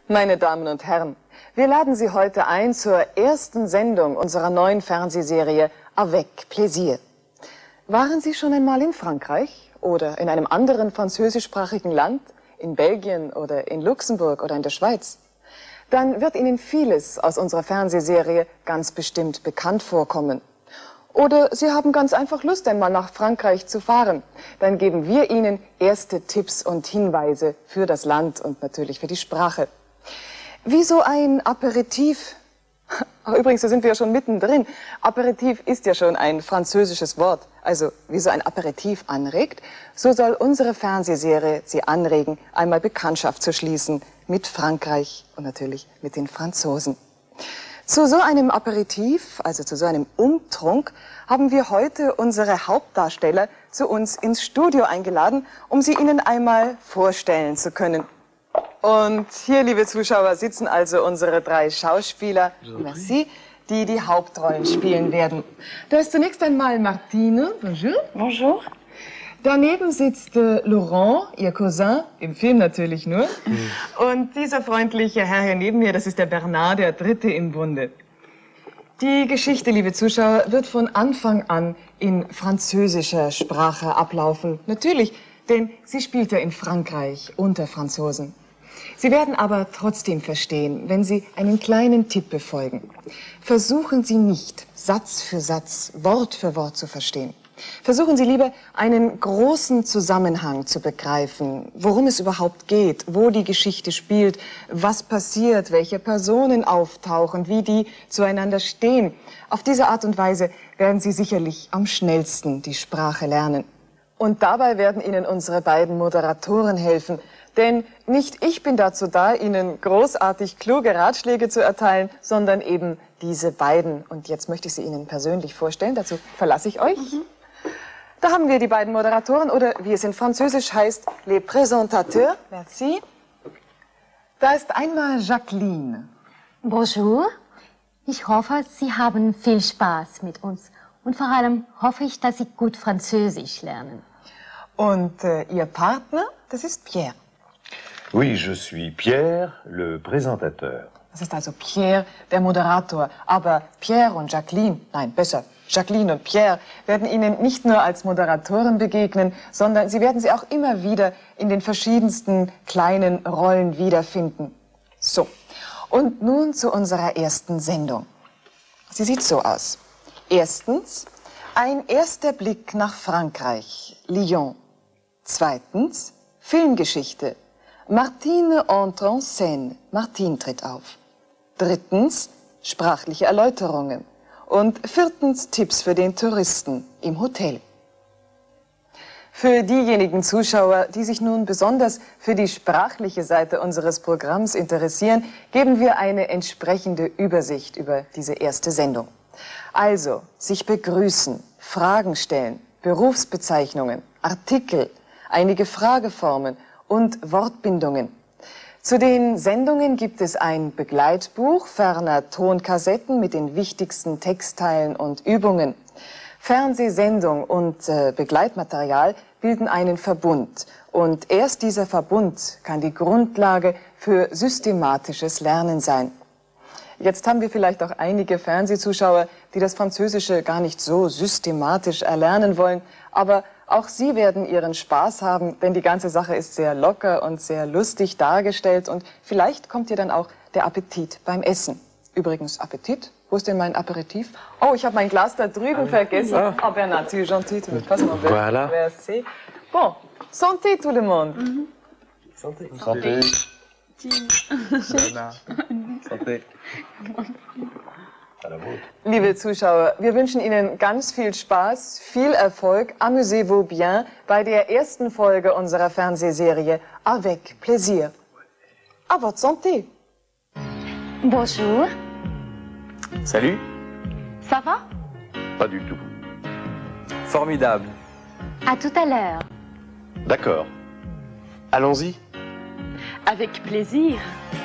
Meine Damen und Herren, wir laden Sie heute ein zur ersten Sendung unserer neuen Fernsehserie Avec Plaisir. Waren Sie schon einmal in Frankreich oder in einem anderen französischsprachigen Land, in Belgien oder in Luxemburg oder in der Schweiz? Dann wird Ihnen vieles aus unserer Fernsehserie ganz bestimmt bekannt vorkommen. Oder Sie haben ganz einfach Lust, einmal nach Frankreich zu fahren. Dann geben wir Ihnen erste Tipps und Hinweise für das Land und natürlich für die Sprache. Wie so ein Aperitif. Übrigens, da sind wir ja schon mittendrin. Aperitif ist ja schon ein französisches Wort. Also, wie so ein Aperitif anregt, so soll unsere Fernsehserie Sie anregen, einmal Bekanntschaft zu schließen mit Frankreich und natürlich mit den Franzosen. Zu so einem Aperitif, also zu so einem Umtrunk, haben wir heute unsere Hauptdarsteller zu uns ins Studio eingeladen, um sie Ihnen einmal vorstellen zu können. Und hier, liebe Zuschauer, sitzen also unsere drei Schauspieler, merci, die die Hauptrollen spielen werden. Da ist zunächst einmal Martine, bonjour. Bonjour. Daneben sitzt Laurent, ihr Cousin, im Film natürlich nur. Und dieser freundliche Herr hier neben mir, das ist der Bernard, der Dritte im Bunde. Die Geschichte, liebe Zuschauer, wird von Anfang an in französischer Sprache ablaufen. Natürlich, denn sie spielt ja in Frankreich unter Franzosen. Sie werden aber trotzdem verstehen, wenn Sie einen kleinen Tipp befolgen. Versuchen Sie nicht, Satz für Satz, Wort für Wort zu verstehen. Versuchen Sie lieber, einen großen Zusammenhang zu begreifen, worum es überhaupt geht, wo die Geschichte spielt, was passiert, welche Personen auftauchen, wie die zueinander stehen. Auf diese Art und Weise werden Sie sicherlich am schnellsten die Sprache lernen. Und dabei werden Ihnen unsere beiden Moderatoren helfen. Denn nicht ich bin dazu da, Ihnen großartig kluge Ratschläge zu erteilen, sondern eben diese beiden. Und jetzt möchte ich sie Ihnen persönlich vorstellen. Dazu verlasse ich euch. Da haben wir die beiden Moderatoren, oder wie es in Französisch heißt, les présentateurs. Merci. Da ist einmal Jacqueline. Bonjour. Ich hoffe, Sie haben viel Spaß mit uns. Und vor allem hoffe ich, dass Sie gut Französisch lernen. Und Ihr Partner, das ist Pierre. Oui, je suis Pierre, le présentateur. Das ist also Pierre, der Moderator. Aber Pierre und Jacqueline, nein, besser, Jacqueline und Pierre werden Ihnen nicht nur als Moderatoren begegnen, sondern Sie werden sie auch immer wieder in den verschiedensten kleinen Rollen wiederfinden. So, und nun zu unserer ersten Sendung. Sie sieht so aus. Erstens, ein erster Blick nach Frankreich, Lyon. Zweitens, Filmgeschichte. Martine entre en scène. Martine tritt auf. Drittens, sprachliche Erläuterungen. Und viertens, Tipps für den Touristen im Hotel. Für diejenigen Zuschauer, die sich nun besonders für die sprachliche Seite unseres Programms interessieren, geben wir eine entsprechende Übersicht über diese erste Sendung. Also, sich begrüßen, Fragen stellen, Berufsbezeichnungen, Artikel, einige Frageformen und Wortbindungen. Zu den Sendungen gibt es ein Begleitbuch, ferner Tonkassetten mit den wichtigsten Textteilen und Übungen. Fernsehsendung und Begleitmaterial bilden einen Verbund. Und erst dieser Verbund kann die Grundlage für systematisches Lernen sein. Jetzt haben wir vielleicht auch einige Fernsehzuschauer, die das Französische gar nicht so systematisch erlernen wollen, aber auch sie werden ihren Spaß haben, denn die ganze Sache ist sehr locker und sehr lustig dargestellt und vielleicht kommt ihr dann auch der Appetit beim Essen. Übrigens, Appetit? Wo ist denn mein Aperitif? Oh, ich habe mein Glas da drüben vergessen. Oh, Bernard, tu es gentil, tu me passes mon verre. Voilà. Merci. Bon, santé tout le monde. Santé. Santé. Santé. Liebe Zuschauer, wir wünschen Ihnen ganz viel Spaß, viel Erfolg, amusez-vous bien bei der ersten Folge unserer Fernsehserie Avec Plaisir. À votre santé. Bonjour. Salut. Ça va? Pas du tout. Formidable. À tout à l'heure. D'accord. Allons-y. Avec plaisir.